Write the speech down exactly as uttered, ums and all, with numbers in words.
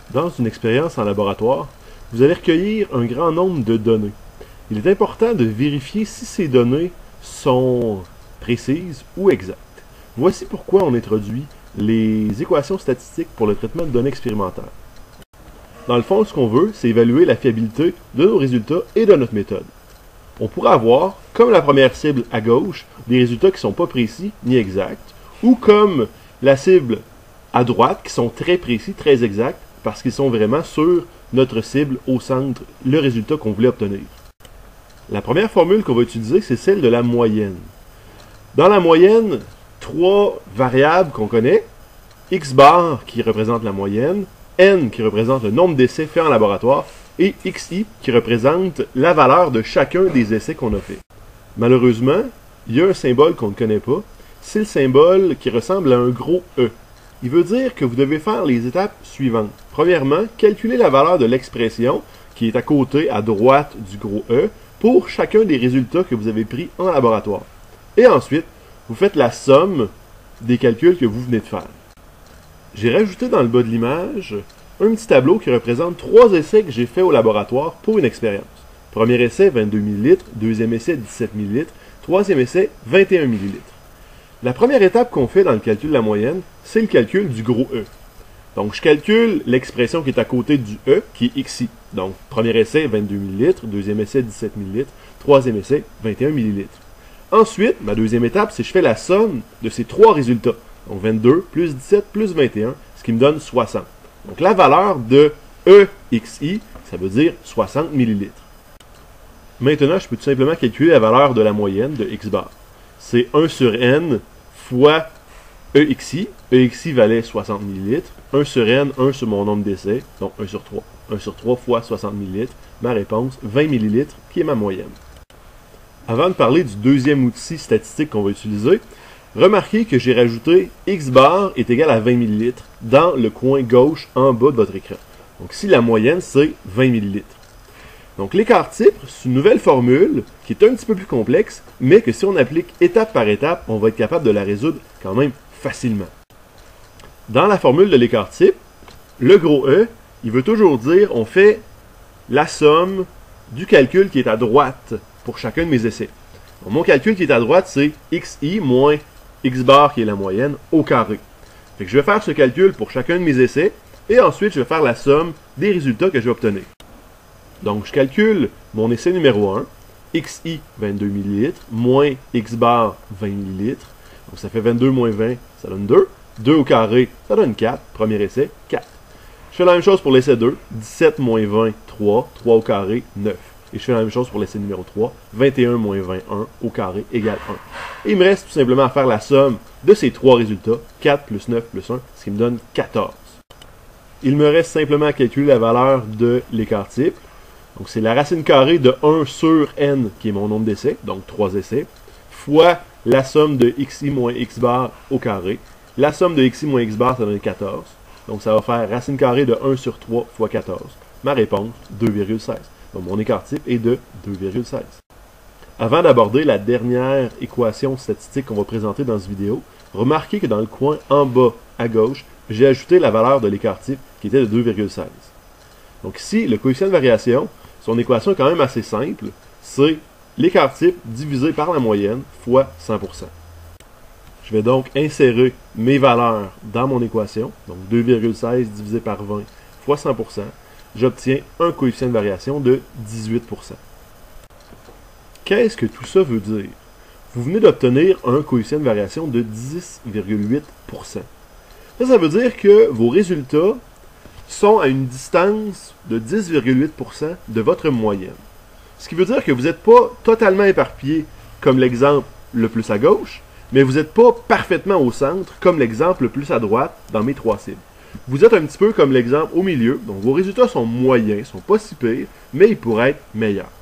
Dans une expérience en laboratoire, vous allez recueillir un grand nombre de données. Il est important de vérifier si ces données sont précises ou exactes. Voici pourquoi on introduit les équations statistiques pour le traitement de données expérimentales. Dans le fond, ce qu'on veut, c'est évaluer la fiabilité de nos résultats et de notre méthode. On pourrait avoir, comme la première cible à gauche, des résultats qui ne sont pas précis ni exacts, ou comme la cible à droite, qui sont très précis, très exacts, parce qu'ils sont vraiment sur notre cible au centre, le résultat qu'on voulait obtenir. La première formule qu'on va utiliser, c'est celle de la moyenne. Dans la moyenne, trois variables qu'on connaît, x bar qui représente la moyenne, n qui représente le nombre d'essais faits en laboratoire, et xi qui représente la valeur de chacun des essais qu'on a fait. Malheureusement, il y a un symbole qu'on ne connaît pas, c'est le symbole qui ressemble à un gros E. Il veut dire que vous devez faire les étapes suivantes. Premièrement, calculer la valeur de l'expression qui est à côté, à droite du gros E, pour chacun des résultats que vous avez pris en laboratoire. Et ensuite, vous faites la somme des calculs que vous venez de faire. J'ai rajouté dans le bas de l'image un petit tableau qui représente trois essais que j'ai faits au laboratoire pour une expérience. Premier essai, vingt-deux millilitres, deuxième essai, dix-sept millilitres, troisième essai, vingt et un millilitres. La première étape qu'on fait dans le calcul de la moyenne, c'est le calcul du gros E. Donc, je calcule l'expression qui est à côté du E, qui est xi. Donc, premier essai, vingt-deux millilitres, deuxième essai, dix-sept millilitres, troisième essai, vingt et un millilitres. Ensuite, ma deuxième étape, c'est que je fais la somme de ces trois résultats. Donc, vingt-deux plus dix-sept plus vingt et un, ce qui me donne soixante. Donc, la valeur de E xi, ça veut dire soixante millilitres. Maintenant, je peux tout simplement calculer la valeur de la moyenne de x bar. C'est un sur n fois E xi. E xi valait soixante millilitres. un sur n, un sur mon nombre d'essais, donc un sur trois. un sur trois fois soixante millilitres. Ma réponse, vingt millilitres, qui est ma moyenne. Avant de parler du deuxième outil statistique qu'on va utiliser, remarquez que j'ai rajouté x bar est égal à vingt millilitres dans le coin gauche en bas de votre écran. Donc ici, la moyenne, c'est vingt millilitres. Donc l'écart type, c'est une nouvelle formule qui est un petit peu plus complexe, mais que si on applique étape par étape, on va être capable de la résoudre quand même facilement. Dans la formule de l'écart type, le gros E, il veut toujours dire on fait la somme du calcul qui est à droite pour chacun de mes essais. Donc, mon calcul qui est à droite, c'est xi moins x bar qui est la moyenne au carré. Fait que je vais faire ce calcul pour chacun de mes essais et ensuite je vais faire la somme des résultats que je vais obtenir. Donc je calcule mon essai numéro un, xi vingt-deux millilitres moins x bar vingt millilitres. Donc ça fait vingt-deux moins vingt, ça donne deux. deux au carré, ça donne quatre. Premier essai, quatre. Je fais la même chose pour l'essai deux, dix-sept moins vingt, trois. trois au carré, neuf. Et je fais la même chose pour l'essai numéro trois, vingt et un moins vingt, un au carré égale un. Et il me reste tout simplement à faire la somme de ces trois résultats, quatre plus neuf plus un, ce qui me donne quatorze. Il me reste simplement à calculer la valeur de l'écart type. Donc c'est la racine carrée de un sur n, qui est mon nombre d'essais, donc trois essais, fois la somme de xi moins x bar au carré. La somme de xi moins x bar, ça donne quatorze. Donc ça va faire racine carrée de un sur trois fois quatorze. Ma réponse, deux virgule seize. Donc mon écart type est de deux virgule seize. Avant d'aborder la dernière équation statistique qu'on va présenter dans cette vidéo, remarquez que dans le coin en bas à gauche, j'ai ajouté la valeur de l'écart type qui était de deux virgule seize. Donc ici, le coefficient de variation, son équation est quand même assez simple, c'est l'écart type divisé par la moyenne fois cent pour cent. Je vais donc insérer mes valeurs dans mon équation, donc deux virgule seize divisé par vingt fois cent pour cent, j'obtiens un coefficient de variation de dix-huit pour cent. Qu'est-ce que tout ça veut dire? Vous venez d'obtenir un coefficient de variation de dix virgule huit pour cent. Ça, ça veut dire que vos résultats sont à une distance de dix virgule huit pour cent de votre moyenne. Ce qui veut dire que vous n'êtes pas totalement éparpillé comme l'exemple le plus à gauche, mais vous n'êtes pas parfaitement au centre comme l'exemple le plus à droite dans mes trois cibles. Vous êtes un petit peu comme l'exemple au milieu, donc vos résultats sont moyens, sont pas si pires, mais ils pourraient être meilleurs.